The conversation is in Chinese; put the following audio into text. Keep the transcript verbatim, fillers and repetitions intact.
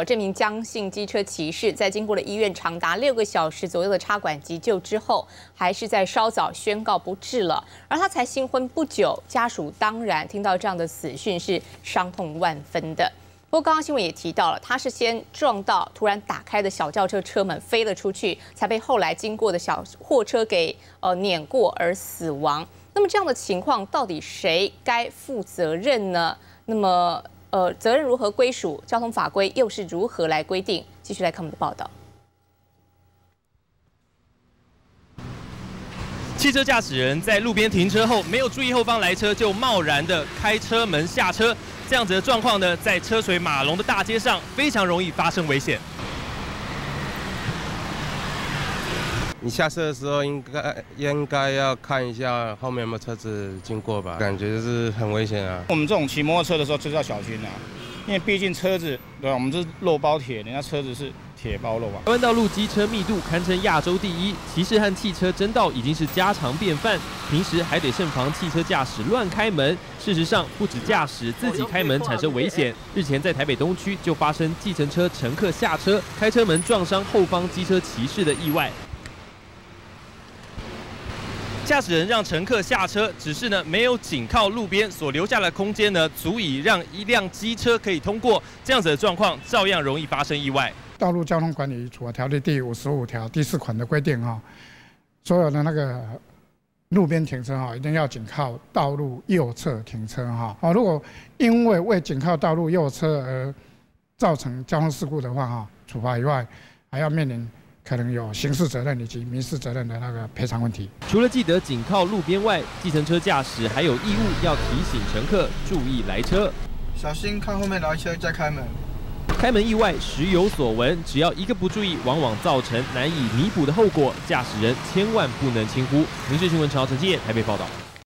这名江姓机车骑士在经过了医院长达六个小时左右的插管急救之后，还是在稍早宣告不治了。而他才新婚不久，家属当然听到这样的死讯是伤痛万分的。不过刚刚新闻也提到了，他是先撞到突然打开的小轿车车门飞了出去，才被后来经过的小货车给呃碾过而死亡。那么这样的情况，到底谁该负责任呢？那么。 呃，责任如何归属？交通法规又是如何来规定？继续来看我们的报道。 汽车驾驶人在路边停车后，没有注意后方来车，就贸然的开车门下车，这样子的状况呢，在车水马龙的大街上，非常容易发生危险。 你下车的时候应该应该要看一下后面有没有车子经过吧，感觉就是很危险啊。 我们这种骑摩托车的时候就是要小心啊，因为毕竟车子对吧，我们这是肉包铁，人家车子是铁包肉啊。 台湾道路机车密度堪称亚洲第一，骑士和汽车争道已经是家常便饭，平时还得慎防汽车驾驶乱开门。事实上，不止驾驶自己开门产生危险，日前在台北东区就发生计程车乘客下车开车门撞伤后方机车骑士的意外。 驾驶人让乘客下车，只是呢没有紧靠路边，所留下的空间呢，足以让一辆机车可以通过。这样子的状况，照样容易发生意外。 道路交通管理处罚条例第五十五条第四款的规定哈，所有的那个路边停车哈，一定要紧靠道路右侧停车哈。哦，如果因为未紧靠道路右侧而造成交通事故的话哈，处罚以外，还要面临 可能有刑事责任以及民事责任的那个赔偿问题。 除了记得紧靠路边外，计程车驾驶还有义务要提醒乘客注意来车， 小心看后面来车再开门。 开门意外时有所闻，只要一个不注意，往往造成难以弥补的后果。驾驶人千万不能轻忽。民事新闻陈豪、陈继业台北报道。